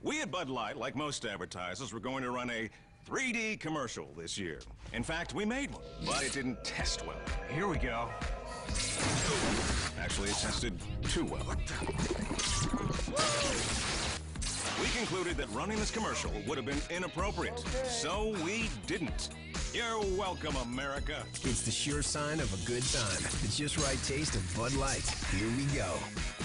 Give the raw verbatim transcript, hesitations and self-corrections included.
We at Bud Light, like most advertisers, were going to run a three D commercial this year. In fact, we made one, but it didn't test well. Here we go. Actually, it tested too well. We concluded that running this commercial would have been inappropriate, so we didn't. You're welcome, America. It's the sure sign of a good time. The just right taste of Bud Light. Here we go.